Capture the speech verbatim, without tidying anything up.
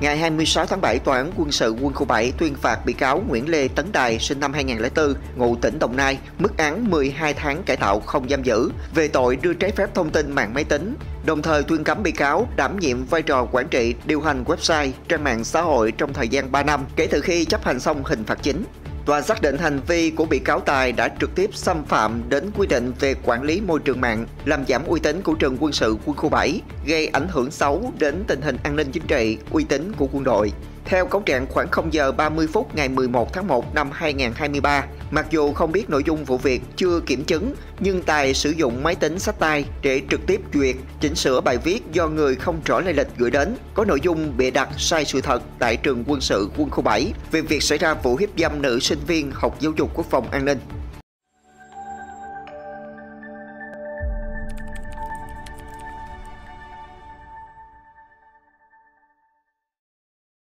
Ngày hai mươi sáu tháng bảy, Tòa án quân sự quân khu bảy tuyên phạt bị cáo Nguyễn Lê Tấn Tài sinh năm hai nghìn không trăm lẻ bốn, ngụ tỉnh Đồng Nai, mức án mười hai tháng cải tạo không giam giữ về tội đưa trái phép thông tin mạng máy tính, đồng thời tuyên cấm bị cáo đảm nhiệm vai trò quản trị, điều hành website, trang mạng xã hội trong thời gian ba năm kể từ khi chấp hành xong hình phạt chính. Tòa xác định hành vi của bị cáo Tài đã trực tiếp xâm phạm đến quy định về quản lý môi trường mạng, làm giảm uy tín của trường quân sự quân khu bảy, gây ảnh hưởng xấu đến tình hình an ninh chính trị, uy tín của quân đội. Theo cáo trạng, khoảng không giờ ba mươi phút ngày mười một tháng một năm hai nghìn không trăm hai mươi ba, mặc dù không biết nội dung vụ việc, chưa kiểm chứng, nhưng Tài sử dụng máy tính xách tay để trực tiếp duyệt, chỉnh sửa bài viết do người không rõ lai lịch gửi đến, có nội dung bịa đặt sai sự thật tại trường quân sự quân khu bảy về việc xảy ra vụ hiếp dâm nữ sinh viên học giáo dục quốc phòng an ninh.